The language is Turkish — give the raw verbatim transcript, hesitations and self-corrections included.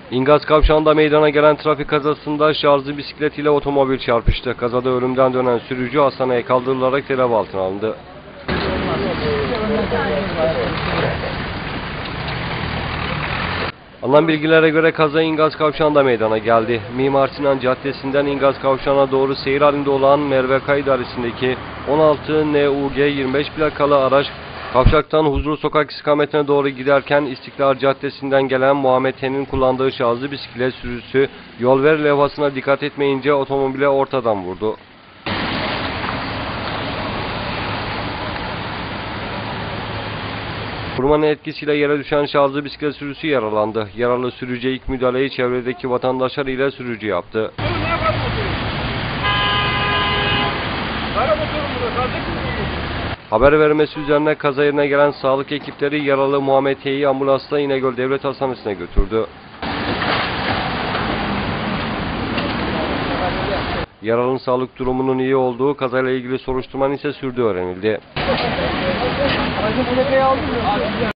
İngaz kavşağında meydana gelen trafik kazasında şarjlı bisiklet ile otomobil çarpıştı. Kazada ölümden dönen sürücü hastaneye kaldırılarak tedavi altına alındı. Alınan bilgilere göre kaza İngaz kavşağında meydana geldi. Mimar Sinan Caddesi'nden İngaz kavşağına doğru seyir halinde olan Merveka idaresindeki on altı N U G yirmi beş plakalı araç kavşaktan Huzur Sokak istikametine doğru giderken İstiklal Caddesi'nden gelen Muhammed T'nin kullandığı şarjlı bisiklet sürücüsü yol ver levhasına dikkat etmeyince otomobile ortadan vurdu. Vurmanın etkisiyle yere düşen şarjlı bisiklet sürücüsü yaralandı. Yaralı sürücü ilk müdahaleyi çevredeki vatandaşlar ile sürücü yaptı. Haber vermesi üzerine kaza yerine gelen sağlık ekipleri yaralı Muhammed T'yi ambulansla İnegöl Devlet Hastanesi'ne götürdü. Yaralının sağlık durumunun iyi olduğu, kazayla ilgili soruşturmanın ise sürdüğü öğrenildi.